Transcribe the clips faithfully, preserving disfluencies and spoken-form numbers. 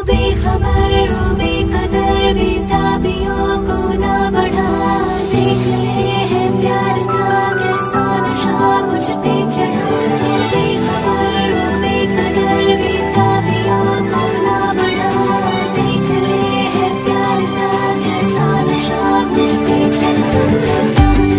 बेखबर ओ बेकदर बेताबियों को ना बढ़ा, देख ले है प्यार का कैसा नशा मुझ पे चढ़ा। बेखबर ओ बेकदर बेताबियों को ना बढ़ा, देख ले है प्यार का कैसा नशा मुझ पे चढ़ा।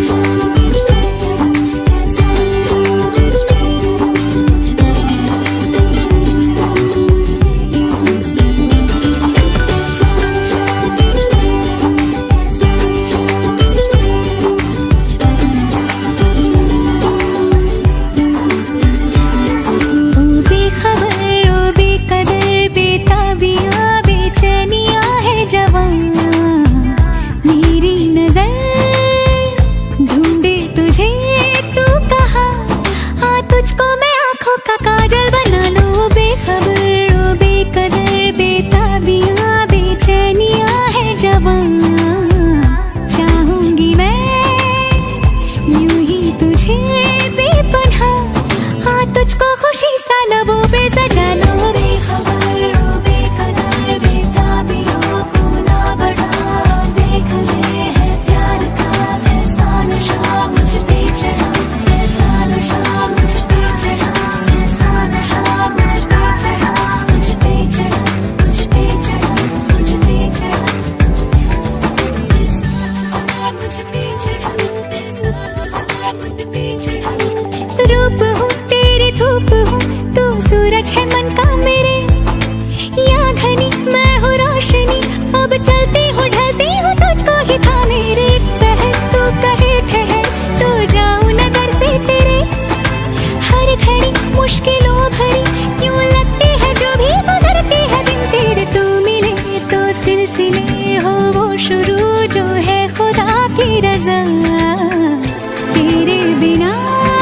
रूप हूँ तेरे धूप हूँ, तू सूरज है मन का मेरे, या घनी मैं हूँ रोशनी, अब चलती हूँ ढलती हूँ तुझको ही था मेरे। पहल तू कहे ठहर तो जाऊँ नगर से तेरे, हर घड़ी मुश्किलों भरी क्यों लगती है जो भी गुजरती है दिन तेरे। तू मिले तो सिलसिले हो वो शुरू जो है खुदा की रज़ा, तेरे बिना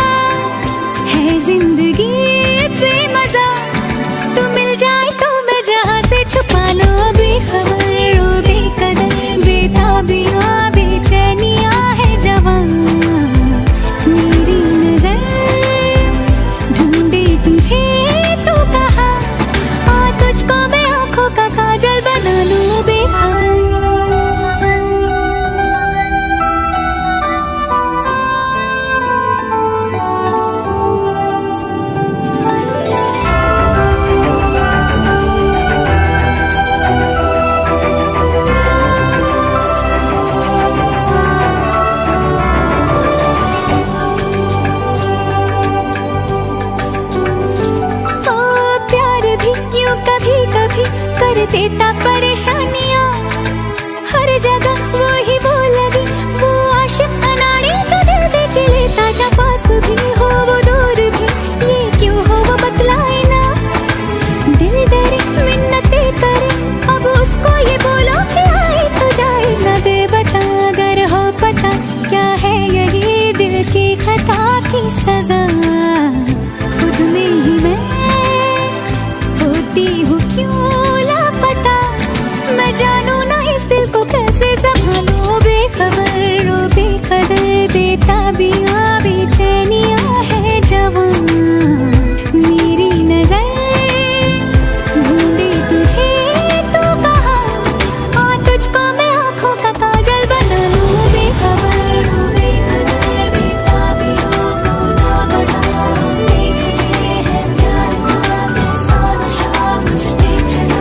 जिंदगी बेमज़ा, तू मिल जाए तो मैं जहाँ से छुपा लो। बेखबर ओ बेकदर बेताबियाँ बेचैनियाँ है जवां, मेरी नजर ढूंढे तुझे तो कहाँ, और तुझको मैं आँखों का काजल बना लूँ। बेखबर देता परेशानियाँ, हर जगह वो ही वो लगी वो आशिक अनाड़ी जो दिल दे के लेता जा। पास भी हो वो दूर भी ये क्यों हो वो बतलाए ना, दिल डरे मिन्नतें करे अब उसको ये बोलो कि आए तो जाए ना। दे बता अगर हो पता क्या है यही दिल की खता की सजा, खुद में ही मैं होती हूँ क्यों मैं जानू ना इस दिल को कैसे संभालूं। बेखबर ओ बेकदर बेताबियाँ बेचैनियाँ है जवां, मेरी नजर ढूंढे तुझे तो कहाँ, और तुझको मैं आँखों का काजल बना लूं। बेखबर ओ बेकदर बेताबियों को ना बढ़ा, देख ले है प्यार का कैसा नशा मुझ पे चढ़ा।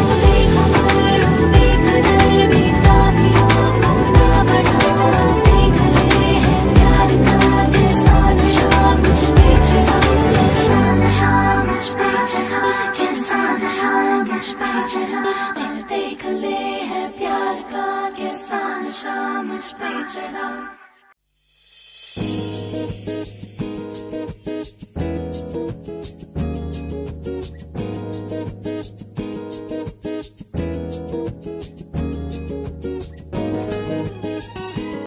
देख ले है प्यार का कैसा नशा मुझ पे चढ़ा।